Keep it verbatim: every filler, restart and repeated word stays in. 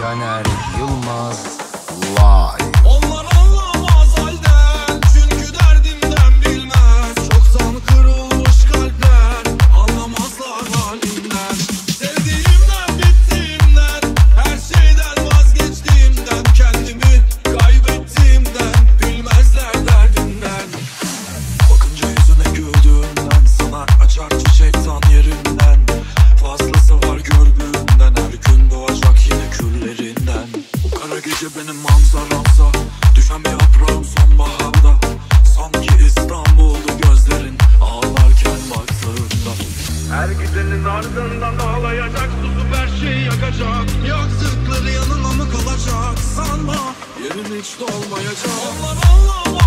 Caner Yılmaz Live. Onlar anlamaz halden, çünkü derdimden bilmez. Çoktan kırılmış kalpler, anlamazlar halimden. Sevdiğimden, bittiğimden, her şeyden vazgeçtiğimden, kendimi kaybettiğimden, bilmezler derdimden. Bakınca yüzüne güldüğümden, sana açar çiçek tan yerinden. Fazlası var gördüğümden, her gün doğacak yine küllerinden. Bu kara gece benim manzaramsa, düşen bir yaprağım sonbaharda. Sanki İstanbul'du gözlerin ağlarken baktığında. Her gidenin ardından ağlayacak, susup her şeyi yakacak. Yaktıkları yanıma mı kalacak sanma, yerin hiç dolmayacak. Onlar anlamaz